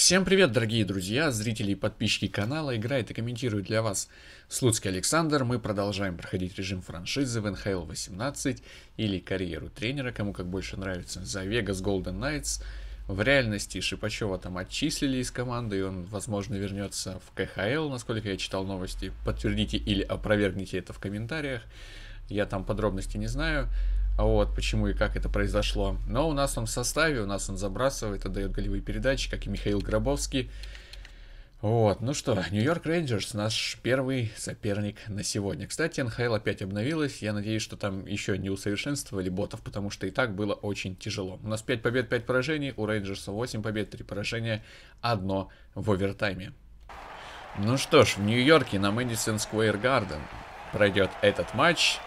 Всем привет, дорогие друзья, зрители и подписчики канала. Играет и комментирует для вас Слуцкий Александр. Мы продолжаем проходить режим франшизы в НХЛ 18 или карьеру тренера, кому как больше нравится, за Vegas Golden Knights. В реальности Шипачева там отчислили из команды, и он, возможно, вернется в КХЛ, насколько я читал новости. Подтвердите или опровергните это в комментариях. Я там подробности не знаю. Вот, почему и как это произошло. Но у нас он в составе, у нас он забрасывает, отдает голевые передачи, как и Михаил Гробовский. Вот, ну что, Нью-Йорк Рейнджерс, наш первый соперник на сегодня. Кстати, НХЛ опять обновилась, я надеюсь, что там еще не усовершенствовали ботов, потому что и так было очень тяжело. У нас 5 побед, 5 поражений, у Рейнджерса 8 побед, 3 поражения, 1 в овертайме. Ну что ж, в Нью-Йорке на Мэдисон Сквер Гарден пройдет этот матч.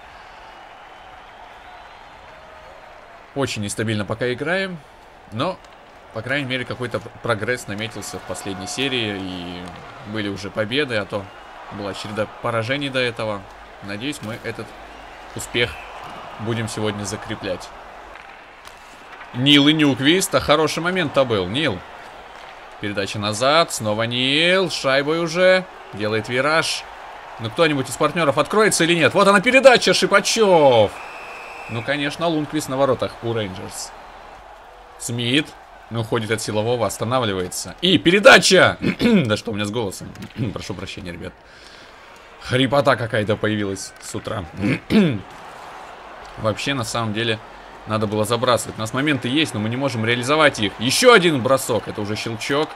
Очень нестабильно пока играем, но, по крайней мере, какой-то прогресс наметился в последней серии, и были уже победы, а то была череда поражений до этого. Надеюсь, мы этот успех будем сегодня закреплять. Нил и Ньюквист, а хороший момент-то был, Нил. Передача назад, снова Нил, шайбой уже, делает вираж. Ну, кто-нибудь из партнеров откроется или нет? Вот она передача, Шипачев! Ну, конечно, Лунквист на воротах у Рейнджерс. Смит, ну, уходит от силового, останавливается. И передача! Да что у меня с голосом? Прошу прощения, ребят. Хрипота какая-то появилась с утра. Вообще, на самом деле, надо было забрасывать. У нас моменты есть, но мы не можем реализовать их. Еще один бросок, это уже щелчок.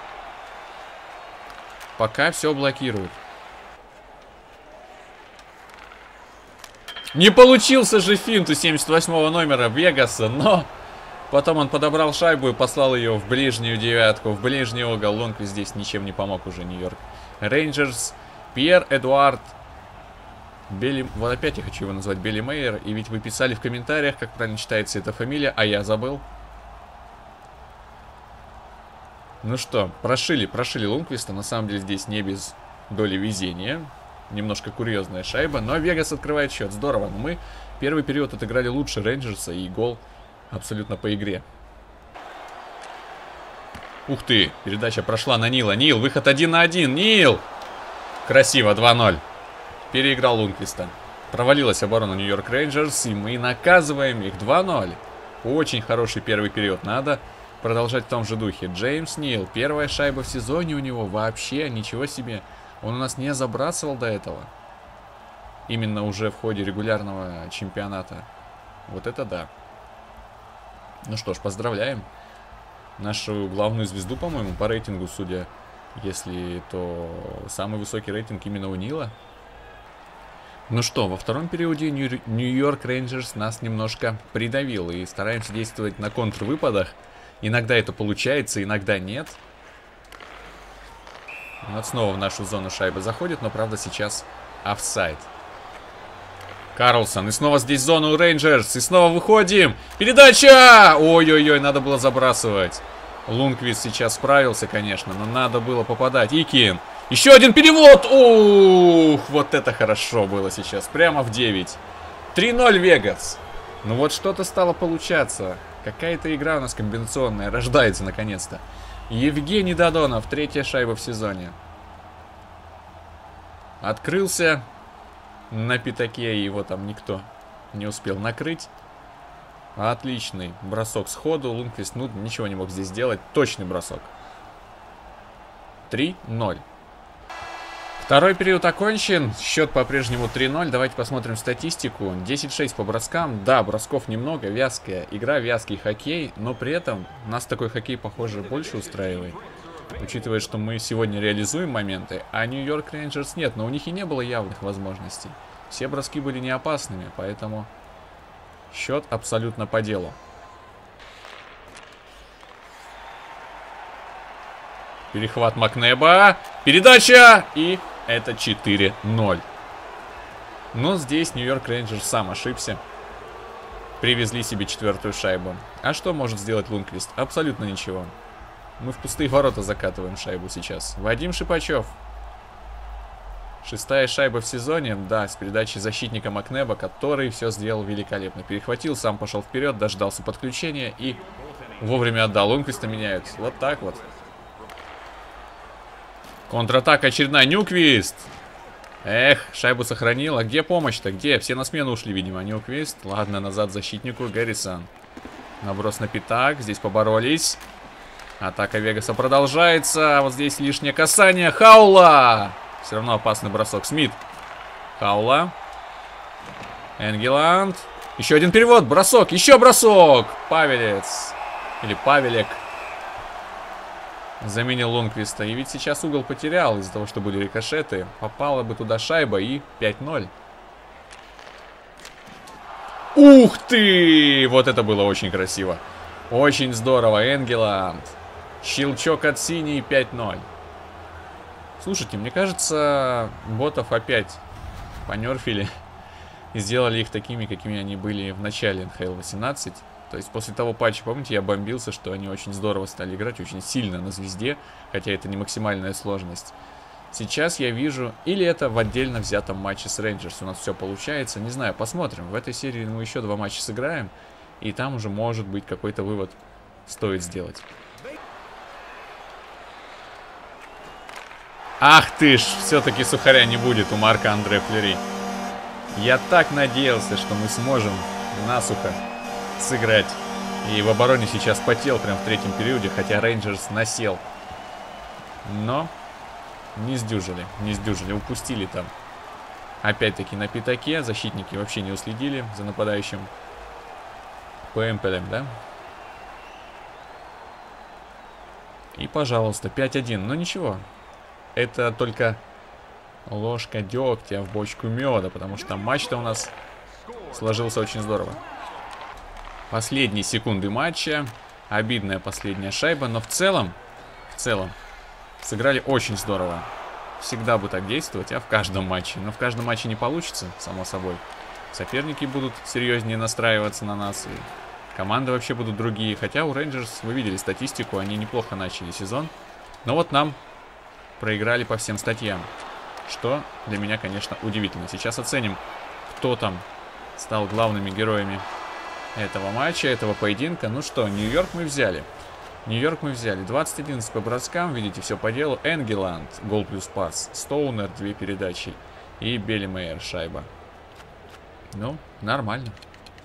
Пока все блокирует. Не получился же финт у 78-го номера Вегаса, но потом он подобрал шайбу и послал ее в ближнюю девятку, в ближний угол. Лунквист здесь ничем не помог уже Нью-Йорк Рейнджерс. Пьер Эдуард Белли... Вот опять я хочу его назвать Белли Мейер. И ведь вы писали в комментариях, как правильно читается эта фамилия, а я забыл. Ну что, прошили Лунквиста. На самом деле здесь не без доли везения. Немножко курьезная шайба, но Вегас открывает счет. Здорово. Но мы первый период отыграли лучше Рейнджерса, и гол абсолютно по игре. Ух ты, передача прошла на Нила. Нил, выход 1 на 1. Нил! Красиво, 2-0. Переиграл Лунквиста. Провалилась оборона Нью-Йорк Рейнджерс, и мы наказываем их 2-0. Очень хороший первый период. Надо продолжать в том же духе. Джеймс Нил. Первая шайба в сезоне у него. Вообще ничего себе. Он у нас не забрасывал до этого. Именно уже в ходе регулярного чемпионата. Вот это да. Ну что ж, поздравляем. Нашу главную звезду, по-моему, по рейтингу, судя, если то самый высокий рейтинг именно у Нила. Ну что, во втором периоде Нью-Йорк Рейнджерс нас немножко придавил. И стараемся действовать на контрвыпадах. Иногда это получается, иногда нет. Вот снова в нашу зону шайба заходит, но, правда, сейчас офсайд. Карлсон. И снова здесь зона у Рейнджерс. И снова выходим. Передача! Ой-ой-ой, надо было забрасывать. Лунквист сейчас справился, конечно, но надо было попадать. Икин. Еще один перевод! Ух, вот это хорошо было сейчас. Прямо в 9. 3-0 Вегас. Ну вот что-то стало получаться. Какая-то игра у нас комбинационная. Рождается наконец-то. Евгений Додонов, третья шайба в сезоне. Открылся на пятаке, его там никто не успел накрыть. Отличный бросок сходу. Лунквист, ну, ничего не мог здесь сделать. Точный бросок. 3-0. Второй период окончен. Счет по-прежнему 3-0. Давайте посмотрим статистику. 10-6 по броскам. Да, бросков немного. Вязкая игра, вязкий хоккей. Но при этом нас такой хоккей, похоже, больше устраивает. Учитывая, что мы сегодня реализуем моменты, а Нью-Йорк Рейнджерс нет. Но у них и не было явных возможностей. Все броски были не опасными, поэтому счет абсолютно по делу. Перехват Макнеба. Передача! И это 4-0. Но здесь Нью-Йорк Рейнджерс сам ошибся. Привезли себе четвертую шайбу. А что может сделать Лунквист? Абсолютно ничего. Мы в пустые ворота закатываем шайбу сейчас. Вадим Шипачев. Шестая шайба в сезоне. Да, с передачей защитника Макнеба, который все сделал великолепно. Перехватил, сам пошел вперед, дождался подключения и вовремя отдал. Лунквиста меняют. Вот так вот. Контратака очередная. Ньюквист. Эх, шайбу сохранил. А где помощь-то? Где? Все на смену ушли, видимо. Ньюквист. Ладно, назад защитнику. Гаррисон. Наброс на пятак. Здесь поборолись. Атака Вегаса продолжается. А вот здесь лишнее касание. Хаула. Все равно опасный бросок. Смит. Хаула. Энгеланд. Еще один перевод. Бросок. Еще бросок. Павелец. Или Павелек. Заменил Лунквиста. И ведь сейчас угол потерял из-за того, что были рикошеты. Попала бы туда шайба и 5-0. Ух ты! Вот это было очень красиво. Очень здорово. Энгеланд. Щелчок от синей 5-0. Слушайте, мне кажется, ботов опять понерфили. И сделали их такими, какими они были в начале NHL 18. То есть после того патча, помните, я бомбился, что они очень здорово стали играть, очень сильно на звезде, хотя это не максимальная сложность. Сейчас я вижу, или это в отдельно взятом матче с Рейнджерс у нас все получается, не знаю, посмотрим. В этой серии мы еще 2 матча сыграем, и там уже может быть какой-то вывод стоит сделать. Ах ты ж, все-таки сухаря не будет у Марка Андре Флери. Я так надеялся, что мы сможем насухо сыграть. И в обороне сейчас потел прям в третьем периоде, хотя Рейнджерс насел. Но не сдюжили, упустили там. Опять-таки на пятаке, защитники вообще не уследили за нападающим ПМПЛем, да? И, пожалуйста, 5-1, но ничего. Это только ложка дегтя в бочку меда, потому что матч-то у нас сложился очень здорово. Последние секунды матча. Обидная последняя шайба, но в целом сыграли очень здорово. Всегда бы так действовать, а в каждом матче. Но в каждом матче не получится, само собой. Соперники будут серьезнее настраиваться на нас, и команды вообще будут другие. Хотя у Рейнджерс, вы видели статистику, они неплохо начали сезон. Но вот нам проиграли по всем статьям. Что для меня, конечно, удивительно. Сейчас оценим, кто там стал главными героями этого матча, этого поединка. Ну что, Нью-Йорк мы взяли. 20-11 по броскам, видите, все по делу. Энгеланд, гол плюс пас. Стоунер, 2 передачи. И Беллимейер, шайба. Ну, нормально.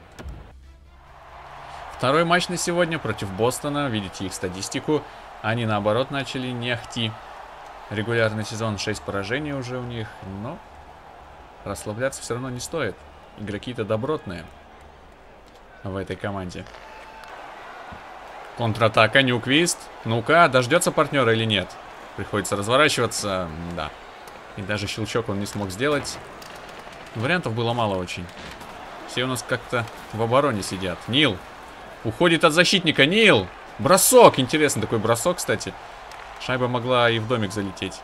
Второй матч на сегодня против Бостона. Видите их статистику. Они, наоборот, начали не ахти. Регулярный сезон, 6 поражений уже у них. Но расслабляться все равно не стоит. Игроки-то добротные в этой команде. Контратака, Ньюквист. Ну-ка, дождется партнера или нет? Приходится разворачиваться. Да. И даже щелчок он не смог сделать. Вариантов было мало очень. Все у нас как-то в обороне сидят. Нил. Уходит от защитника. Нил. Бросок. Интересный такой бросок, кстати. Шайба могла и в домик залететь.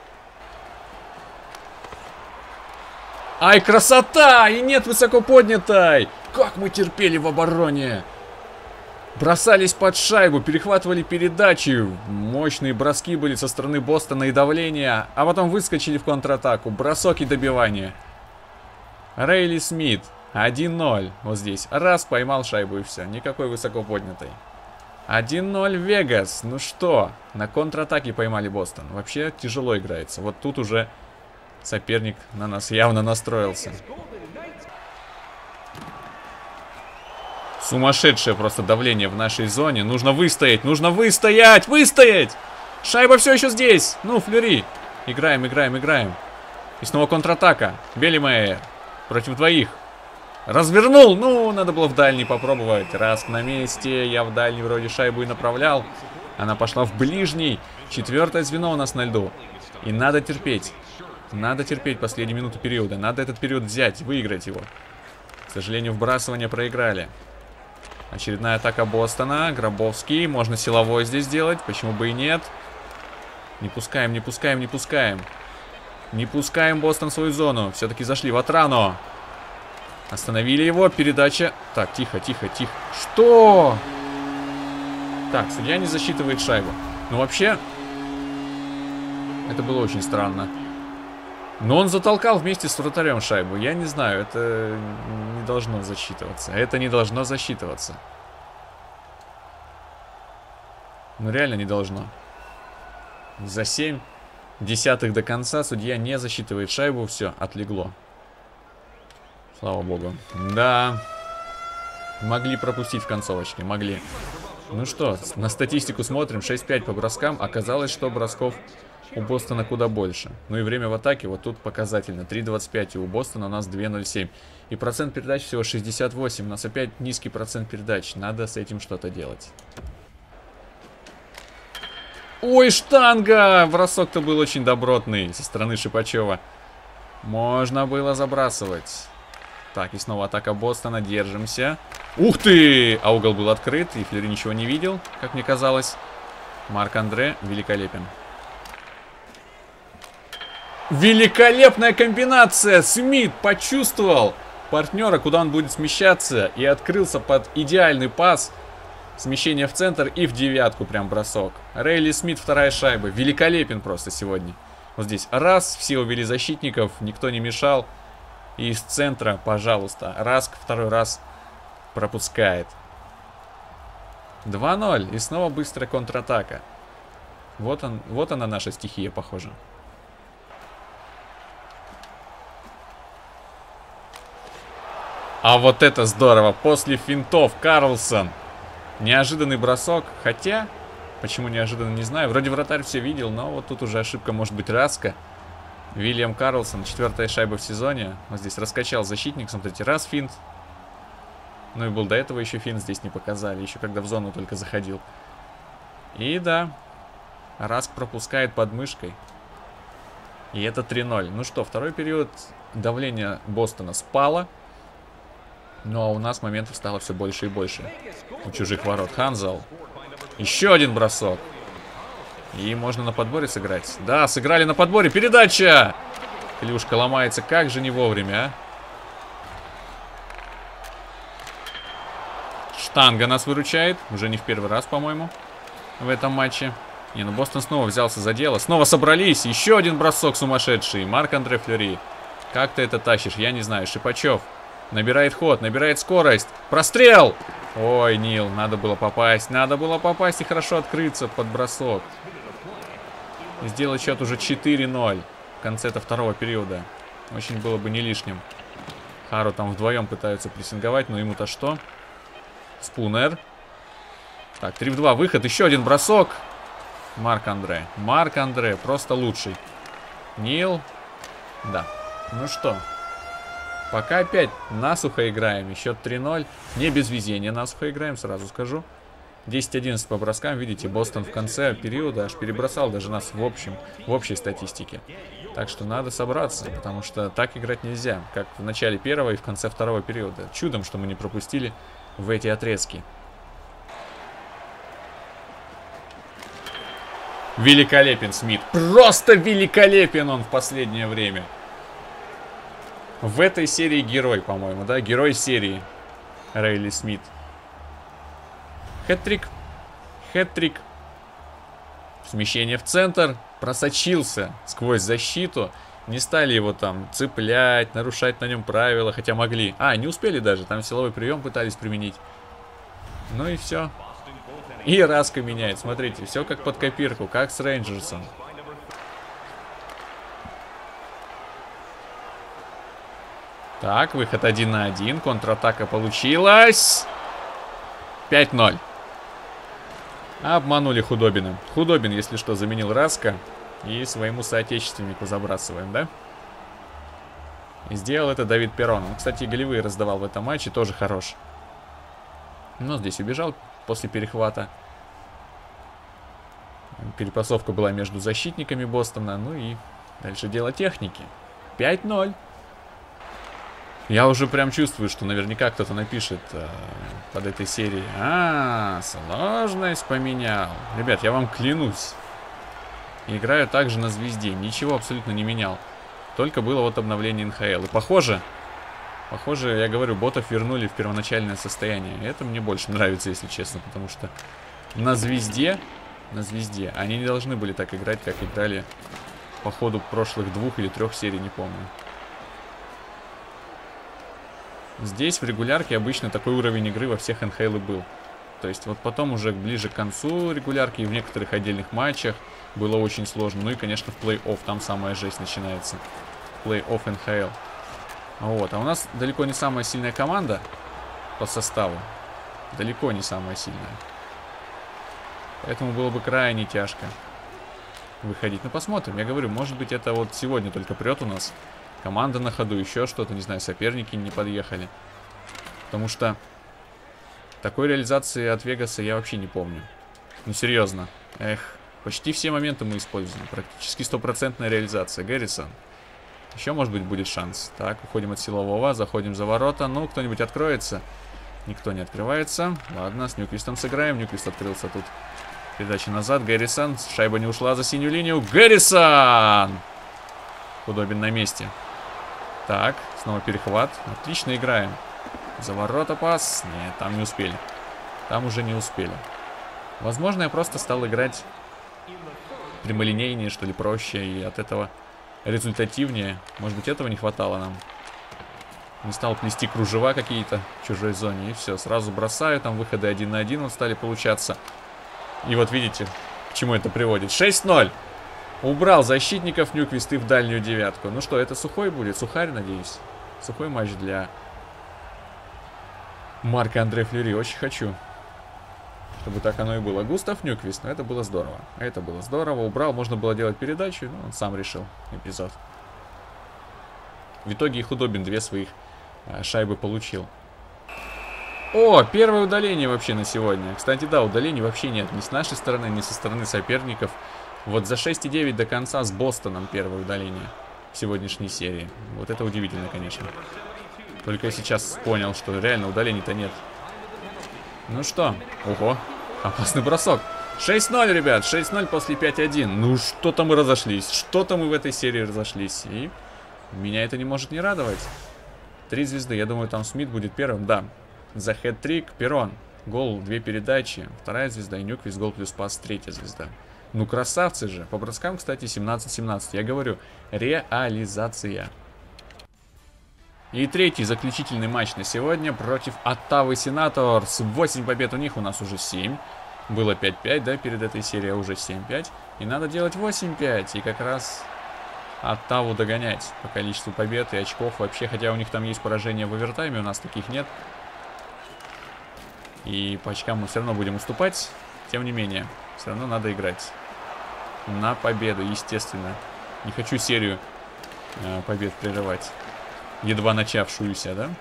Ай, красота! И нет высоко поднятой! Как мы терпели в обороне! Бросались под шайбу, перехватывали передачи. Мощные броски были со стороны Бостона и давления. А потом выскочили в контратаку. Бросок и добивание. Рейли Смит. 1-0. Вот здесь. Раз, поймал шайбу и все. Никакой высоко поднятой. 1-0 Вегас. Ну что, на контратаке поймали Бостон. Вообще тяжело играется. Вот тут уже соперник на нас явно настроился. Сумасшедшее просто давление в нашей зоне. Нужно выстоять, нужно выстоять, выстоять! Шайба все еще здесь. Ну, Флери. Играем. И снова контратака. Беллимейер против двоих. Развернул. Ну, надо было в дальний попробовать. Раск на месте. Я в дальний вроде шайбу и направлял. Она пошла в ближний. 4-е звено у нас на льду. И надо терпеть. Надо терпеть последние минуты периода. Надо этот период взять, выиграть его. К сожалению, вбрасывание проиграли. Очередная атака Бостона. Гробовский. Можно силовой здесь сделать. Почему бы и нет? Не пускаем. Не пускаем Бостон в свою зону. Все-таки зашли в Атрано. Остановили его. Передача. Так, тихо. Что? Так, судья не засчитывает шайбу. Ну, вообще, это было очень странно. Но он затолкал вместе с вратарем шайбу. Я не знаю, это не должно засчитываться. Ну, реально не должно. За 7 десятых до конца. Судья не засчитывает шайбу. Все, отлегло. Слава богу. Да. Могли пропустить в концовочке. Могли. Ну что, на статистику смотрим. 6-5 по броскам. Оказалось, что бросков у Бостона куда больше. Ну и время в атаке вот тут показательно. 3.25. И у Бостона у нас 2.07. И процент передач всего 68. У нас опять низкий процент передач. Надо с этим что-то делать. Ой, штанга! Бросок-то был очень добротный со стороны Шипачева. Можно было забрасывать. Так, и снова атака Бостона. Держимся. Ух ты! А угол был открыт, и Флери ничего не видел, как мне казалось. Марк-Андре великолепен. Великолепная комбинация! Смит почувствовал партнера, куда он будет смещаться, и открылся под идеальный пас. Смещение в центр и в девятку прям бросок. Рейли Смит, вторая шайба. Великолепен просто сегодня. Вот здесь раз, все увели защитников, никто не мешал. И из центра, пожалуйста, Раск второй раз пропускает. 2-0. И снова быстрая контратака. Вот она наша стихия, похоже. А вот это здорово. После финтов Карлсон. Неожиданный бросок. Хотя, почему неожиданно, не знаю. Вроде вратарь все видел, но вот тут уже ошибка может быть Раска. Вильям Карлсон, 4-я шайба в сезоне. Вот здесь раскачал защитник. Смотрите, раз финт. Ну и был до этого еще финт, здесь не показали. Еще когда в зону только заходил. И да, Раск пропускает под мышкой. И это 3-0. Ну что, второй период давление Бостона спало. Но у нас моментов стало все больше и больше. У чужих ворот. Ханзел. Еще один бросок. И можно на подборе сыграть. Да, сыграли на подборе. Передача! Клюшка ломается. Как же не вовремя, а? Штанга нас выручает. Уже не в первый раз, по-моему, в этом матче. Не, ну Бостон снова взялся за дело. Снова собрались. Еще один бросок сумасшедший. Марк-Андре Флери. Как ты это тащишь? Я не знаю. Шипачев набирает ход, набирает скорость. Прострел! Ой, Нил, надо было попасть. Надо было попасть и хорошо открыться под бросок. И сделать счет уже 4-0 в конце-то второго периода. Очень было бы не лишним. Хару там вдвоем пытаются прессинговать, но ему-то что? Спунер. Так, 3-2, выход, еще один бросок. Марк-Андре. Марк-Андре, просто лучший. Нил. Да. Ну что? Пока опять насухо играем. И счет 3-0. Не без везения насухо играем, сразу скажу. 10-11 по броскам. Видите, Бостон в конце периода аж перебросал даже нас в общей статистике. Так что надо собраться, потому что так играть нельзя. Как в начале первого и в конце второго периода. Чудом, что мы не пропустили в эти отрезки. Великолепен Смит. Просто великолепен он в последнее время. В этой серии герой, по-моему, да? Герой серии. Рейли Смит. Хэт-трик. Хэт-трик. Смещение в центр. Просочился сквозь защиту. Не стали его там цеплять, нарушать на нем правила, хотя могли. А, не успели даже. Там силовой прием пытались применить. Ну и все. И Раска меняет. Смотрите, все как под копирку, как с Рейнджерсом. Так, выход 1 на 1. Контратака получилась. 5-0. Обманули Худобина. Худобин, если что, заменил Раска. И своему соотечественнику забрасываем, да? И сделал это Давид Перрон. Он, кстати, голевые раздавал в этом матче. Тоже хорош. Но здесь убежал после перехвата. Перепасовка была между защитниками Бостона. Ну и дальше дело техники. 5-0. Я уже прям чувствую, что наверняка кто-то напишет под этой серией. Сложность поменял. Ребят, я вам клянусь. Играю также на звезде. Ничего абсолютно не менял. Только было вот обновление НХЛ. И похоже, я говорю, ботов вернули в первоначальное состояние. Это мне больше нравится, если честно. Потому что на звезде они не должны были так играть, как играли по ходу прошлых 2 или 3 серий, не помню. Здесь в регулярке обычно такой уровень игры во всех НХЛ и был. То есть вот потом уже ближе к концу регулярки и в некоторых отдельных матчах было очень сложно. Ну и, конечно, в плей-офф там самая жесть начинается. Плей-офф НХЛ. Вот. А у нас далеко не самая сильная команда по составу. Далеко не самая сильная. Поэтому было бы крайне тяжко выходить. Ну, посмотрим. Я говорю, может быть, это вот сегодня только прет у нас. Команда на ходу, еще что-то, не знаю, соперники не подъехали. Потому что такой реализации от Вегаса я вообще не помню. Ну, серьезно. Эх, почти все моменты мы используем. Практически стопроцентная реализация. Гаррисон. Еще, может быть, будет шанс. Так, уходим от силового, заходим за ворота. Ну, кто-нибудь откроется? Никто не открывается. Ладно, с Ньюквистом сыграем. Ньюквист открылся тут. Передача назад. Гаррисон. Шайба не ушла за синюю линию. Гаррисон! Худобин на месте. Так, снова перехват. Отлично играем. За ворота пас. Нет, там не успели. Там уже не успели. Возможно, я просто стал играть прямолинейнее, что ли, проще. И от этого результативнее. Может быть, этого не хватало нам. Не стал плести кружева какие-то в чужой зоне. И все, сразу бросаю. Там выходы 1 на 1 вот стали получаться. И вот видите, к чему это приводит. 6-0. Убрал защитников Ньюквист и в дальнюю девятку. Ну что, это сухой будет? Сухарь, надеюсь. Сухой матч для Марк-Андре Флюри. Очень хочу, чтобы так оно и было. Густав Ньюквист. Но это было здорово. Это было здорово. Убрал. Можно было делать передачу. Но он сам решил эпизод. В итоге и Худобин 2 своих шайбы получил. О, первое удаление вообще на сегодня. Кстати, да, удалений вообще нет. Ни с нашей стороны, ни со стороны соперников. Вот за 6,9 до конца с Бостоном первое удаление в сегодняшней серии. Вот это удивительно, конечно. Только я сейчас понял, что реально удалений-то нет. Ну что? Ого, опасный бросок. 6-0, ребят, 6-0 после 5-1. Ну что-то мы разошлись. Что-то мы в этой серии разошлись. И меня это не может не радовать. 3 звезды, я думаю, там Смит будет первым, да. За хэт-трик Перрон. Гол, 2 передачи. 2 звезда. И Ньюквист, гол плюс пас, 3 звезда. Ну красавцы же. По броскам, кстати, 17-17. Я говорю, реализация. И третий заключительный матч на сегодня против Оттавы Сенаторс. 8 побед у них, у нас уже 7. Было 5-5, да, перед этой серией уже 7-5. И надо делать 8-5. И как раз Оттаву догонять по количеству побед и очков вообще. Хотя у них там есть поражения в овертайме, у нас таких нет. И по очкам мы все равно будем уступать. Тем не менее, все равно надо играть на победу, естественно. Не хочу серию побед прерывать. Едва начавшуюся, да?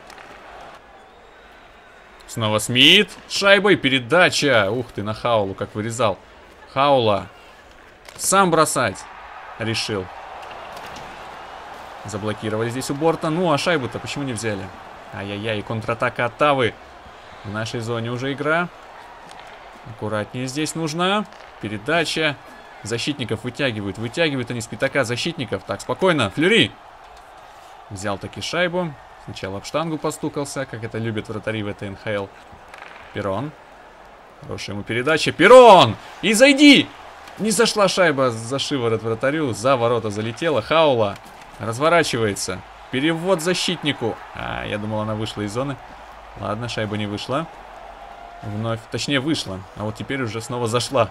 Снова Смит. Шайбой передача. Ух ты, на Хаулу как вырезал. Хаула. Сам бросать решил. Заблокировали здесь у борта. Ну, а шайбу-то почему не взяли? Ай-яй-яй, контратака Оттавы. В нашей зоне уже игра. Аккуратнее здесь нужно. Передача. Защитников вытягивают. Вытягивают они с пятака защитников. Так, спокойно. Флюри. Взял таки шайбу. Сначала об штангу постукался, как это любят вратари в этой НХЛ. Перрон. Хорошая ему передача. Перрон! И зайди! Не зашла шайба за шиворот вратарю. За ворота залетела. Хаула. Разворачивается. Перевод защитнику. Я думал, она вышла из зоны. Ладно, шайба не вышла. Вновь, точнее вышла. А вот теперь уже снова зашла.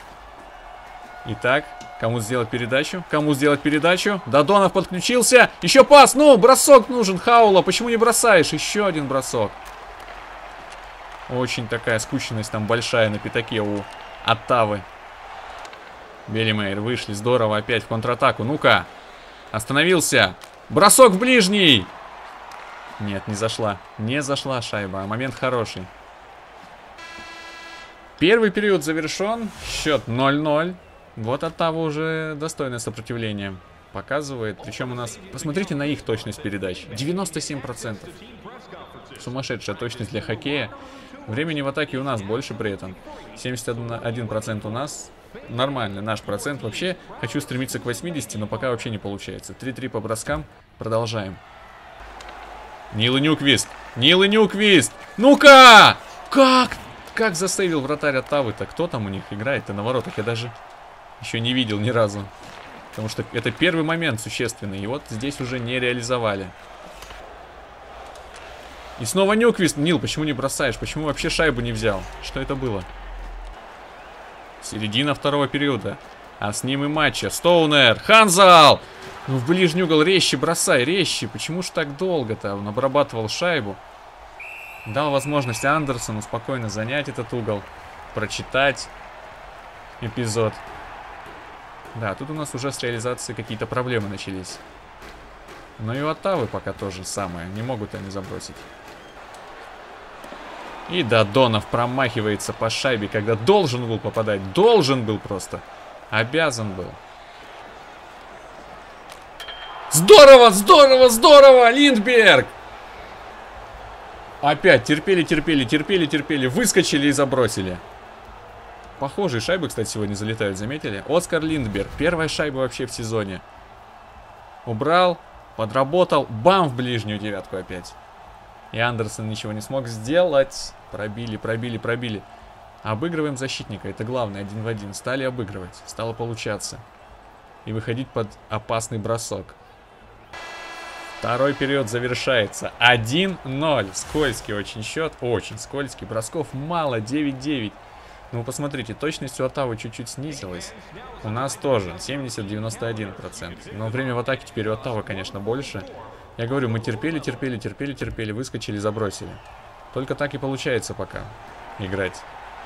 Итак, кому сделать передачу? Кому сделать передачу? Додонов подключился. Еще пас. Ну, бросок нужен. Хаула, почему не бросаешь? Еще один бросок. Очень такая скучность там большая на пятаке у Оттавы. Белимейр вышли. Здорово опять в контратаку. Ну-ка. Остановился. Бросок в ближний. Нет, не зашла. Не зашла шайба. А момент хороший. Первый период завершен. Счет 0-0. Вот Оттава уже достойное сопротивление показывает. Причем у нас... Посмотрите на их точность передач. 97%. Сумасшедшая точность для хоккея. Времени в атаке у нас больше при этом. 71% у нас. Нормальный наш процент. Вообще хочу стремиться к 80, но пока вообще не получается. 3-3 по броскам. Продолжаем. Нил и Ньюквист. Нил и Ньюквист. Ну-ка! Как засейвил вратарь Оттавы-то? Кто там у них играет-то на воротах? Я даже еще не видел ни разу. Потому что это первый момент существенный. И вот здесь уже не реализовали. И снова Нюквист. Нил, почему не бросаешь? Почему вообще шайбу не взял? Что это было? Середина второго периода. А с ним и матча. Стоунер. Ханзал! Ну в ближний угол резче бросай, резче. Почему ж так долго-то? Он обрабатывал шайбу. Дал возможность Андерсону спокойно занять этот угол. Прочитать эпизод. Да, тут у нас уже с реализацией какие-то проблемы начались. Но и у Оттавы пока тоже самое. Не могут они забросить. И Додонов промахивается по шайбе, когда должен был попадать. Должен был просто. Обязан был. Здорово, здорово, здорово! Линдберг! Опять терпели. Выскочили и забросили. Похожие шайбы, кстати, сегодня залетают, заметили? Оскар Линдберг. Первая шайба вообще в сезоне. Убрал, подработал. Бам! В ближнюю девятку опять. И Андерсон ничего не смог сделать. Пробили. Обыгрываем защитника. Это главное, 1 в 1. Стали обыгрывать. Стало получаться. И выходить под опасный бросок. Второй период завершается. 1-0. Скользкий очень счет. Очень скользкий. Бросков мало. 9-9. Ну, посмотрите, точность у Оттавы чуть-чуть снизилась. У нас тоже. 70-91%. Но время в атаке теперь у Оттавы, конечно, больше. Я говорю, мы терпели. Выскочили, забросили. Только так и получается пока играть.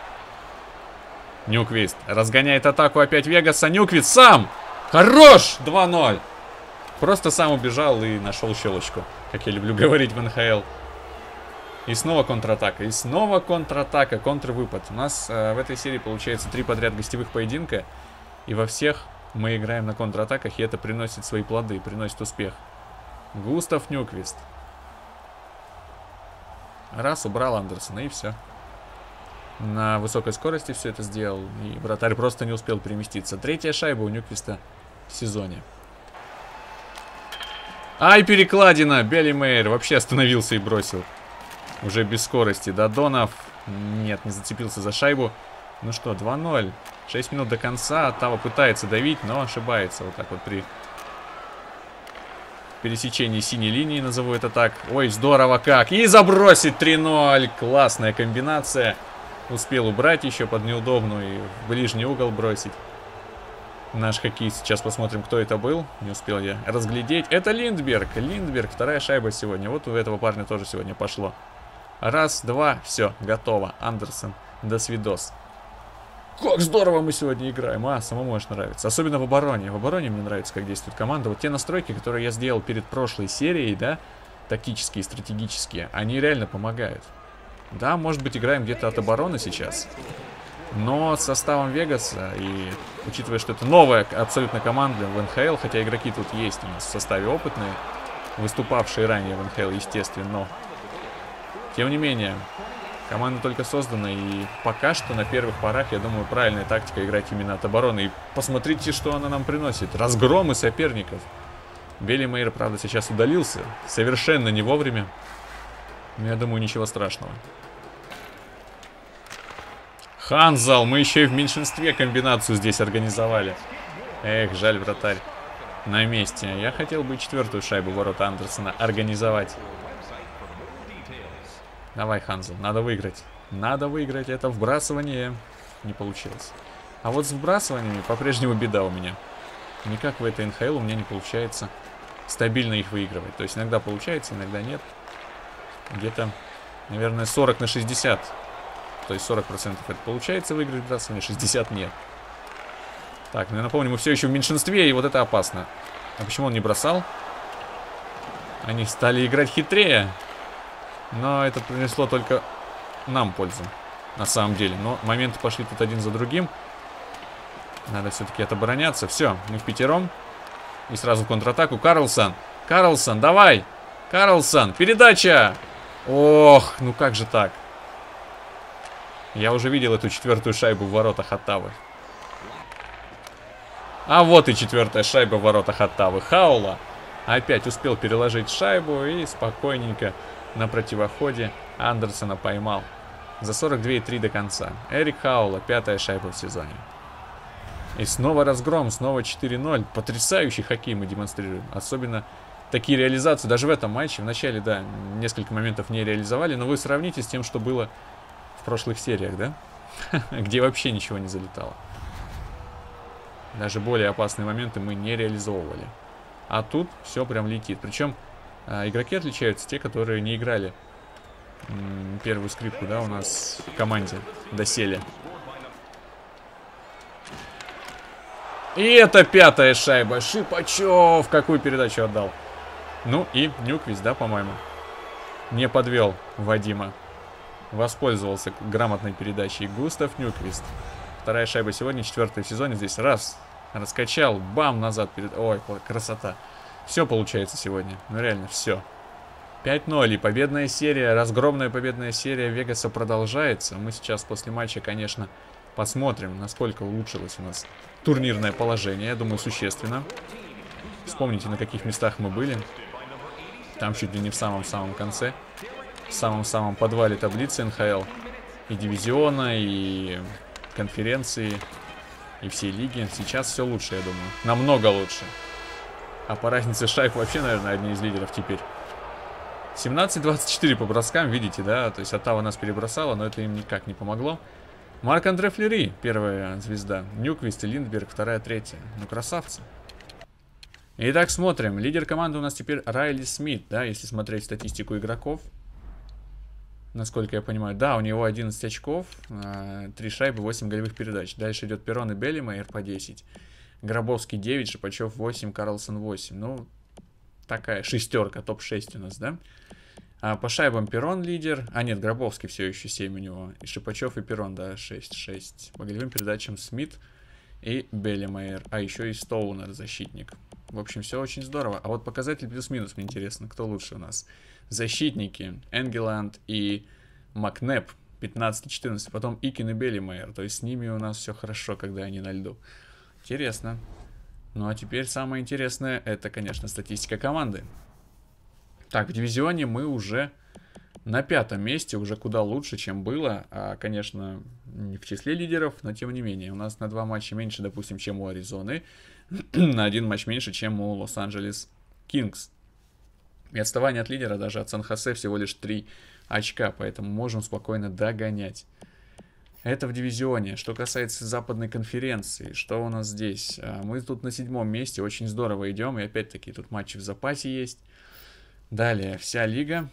Нюквист разгоняет атаку опять Вегаса. Нюквист сам! Хорош! 2-0. Просто сам убежал и нашел щелочку. Как я люблю говорить в НХЛ. И снова контратака. Контрвыпад. У нас в этой серии получается 3 подряд гостевых поединка. И во всех мы играем на контратаках. И это приносит свои плоды, приносит успех. Густав Нюквист. Раз, убрал Андерсона и все. На высокой скорости все это сделал. И вратарь просто не успел переместиться. 3-я шайба у Нюквиста в сезоне. Ай, перекладина! Билли Мейер вообще остановился и бросил. Уже без скорости. Додонов. Нет, не зацепился за шайбу. Ну что, 2-0. 6 минут до конца. Оттава пытается давить, но ошибается. Вот так вот при пересечении синей линии, назову это так. Ой, здорово как. И забросить 3-0. Классная комбинация. Успел убрать еще под неудобную и в ближний угол бросить. Наш хоккеист. Сейчас посмотрим, кто это был. Не успел я разглядеть. Это Линдберг. Линдберг. 2-я шайба сегодня. Вот у этого парня тоже сегодня пошло. Раз, два. Все, готово. Андерсон. До свидос. Как здорово мы сегодня играем. Самому аж нравится. Особенно в обороне. В обороне мне нравится, как действует команда. Вот те настройки, которые я сделал перед прошлой серией, да, тактические, стратегические, они реально помогают. Да, может быть, играем где-то от обороны сейчас. Но с составом Вегаса, и учитывая, что это новая абсолютно команда в НХЛ, хотя игроки тут есть у нас в составе опытные, выступавшие ранее в НХЛ, естественно, но тем не менее, команда только создана, и пока что на первых порах, я думаю, правильная тактика играть именно от обороны. И посмотрите, что она нам приносит. Разгромы соперников. Билли Мейер, правда, сейчас удалился, совершенно не вовремя. Но я думаю, ничего страшного. Ханзал, мы еще и в меньшинстве комбинацию здесь организовали. Эх, жаль, вратарь на месте. Я хотел бы 4-ю шайбу ворота Андерсона организовать. Давай, Ханзал, надо выиграть. Надо выиграть, это вбрасывание не получилось. А вот с вбрасываниями по-прежнему беда у меня. Никак в этой НХЛ у меня не получается стабильно их выигрывать. То есть иногда получается, иногда нет. Где-то, наверное, 40/60. То есть 40% это получается выиграть вбрасывание, 60% нет. Так, ну я напомню, мы все еще в меньшинстве, и вот это опасно. А почему он не бросал? Они стали играть хитрее. Но это принесло только нам пользу, на самом деле. Но моменты пошли тут один за другим. Надо все-таки отобороняться. Все, мы в пятером. И сразу в контратаку. Карлсон, Карлсон, давай! Карлсон, передача! Ох, ну как же так? Я уже видел эту 4-ю шайбу в воротах Оттавы. А вот и 4-я шайба в воротах Оттавы. Хаула опять успел переложить шайбу и спокойненько на противоходе Андерсона поймал. За 42,3 до конца. Эрик Хаула, 5-я шайба в сезоне. И снова разгром, снова 4-0. Потрясающий хоккей мы демонстрируем. Особенно такие реализации даже в этом матче. В начале, да, несколько моментов не реализовали, но вы сравните с тем, что было в прошлых сериях, да? Где вообще ничего не залетало. Даже более опасные моменты мы не реализовывали. А тут все прям летит. Причем игроки отличаются, те, которые не играли первую скрипку, да, у нас в команде доселе. И это 5-я шайба. Шипачев какую передачу отдал. Ну и Нюквист, да, по-моему, не подвел Вадима. Воспользовался грамотной передачей Густав Нюквист. 2-я шайба сегодня, 4-я в сезоне. Здесь раз, раскачал, бам, назад. Ой, красота. Все получается сегодня. Ну реально, все. 5-0. И победная серия, разгромная победная серия Вегаса продолжается. Мы сейчас после матча, конечно, посмотрим, насколько улучшилось у нас турнирное положение. Я думаю, существенно. Вспомните, на каких местах мы были. Там чуть ли не в самом-самом конце. В самом-самом подвале таблицы НХЛ. И дивизиона, и конференции, и всей лиги. Сейчас все лучше, я думаю. Намного лучше. А по разнице шайб вообще, наверное, одни из лидеров теперь. 17-24 по броскам, видите, да? То есть Оттава нас перебросала, но это им никак не помогло. Марк-Андре Флери, первая звезда. Нюквист и Линдберг, 2-я, 3-я. Ну, красавцы. Итак, смотрим. Лидер команды у нас теперь Райли Смит, да, если смотреть статистику игроков. Насколько я понимаю. Да, у него 11 очков, 3 шайбы, 8 голевых передач. Дальше идет Перрон и Беллимейер по 10. Гробовский 9, Шипачев 8, Карлсон 8. Ну, такая шестерка, топ-6 у нас, да? А по шайбам Перрон лидер. А нет, Гробовский все еще 7 у него. И Шипачев и Перрон, да, 6. По голевым передачам Смит и Беллимейер. А еще и Стоунер, защитник. В общем, все очень здорово. А вот показатель плюс-минус, мне интересно, кто лучше у нас. Защитники Энгеланд и Макнеп 15-14. Потом Икин и Беллимейер. То есть с ними у нас все хорошо, когда они на льду. Интересно. Ну а теперь самое интересное, это, конечно, статистика команды. Так, в дивизионе мы уже на 5-м месте, уже куда лучше, чем было. А, конечно, не в числе лидеров, но тем не менее. У нас на 2 матча меньше, допустим, чем у Аризоны. На 1 матч меньше, чем у Лос-Анджелес Кингс. И отставание от лидера даже от Сан-Хосе всего лишь 3 очка, поэтому можем спокойно догонять. Это в дивизионе. Что касается западной конференции, что у нас здесь? Мы тут на 7-м месте, очень здорово идем, и опять-таки тут матчи в запасе есть. Далее, вся лига.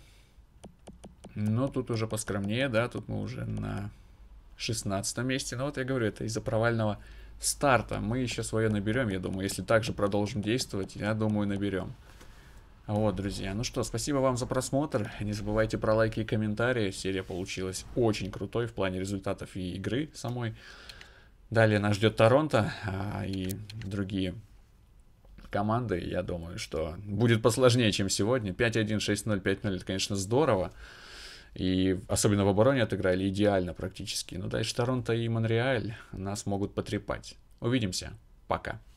Но тут уже поскромнее, да, тут мы уже на 16-м месте. Но вот я говорю, это из-за провального старта. Мы еще свое наберем, я думаю. Если так же продолжим действовать, я думаю, наберем. Вот, друзья. Ну что, спасибо вам за просмотр. Не забывайте про лайки и комментарии. Серия получилась очень крутой в плане результатов и игры самой. Далее нас ждет Торонто и другие команды. Я думаю, что будет посложнее, чем сегодня. 5-1, 6-0, 5-0. Это, конечно, здорово. И особенно в обороне отыграли идеально практически. Но дальше Торонто и Монреаль нас могут потрепать. Увидимся. Пока.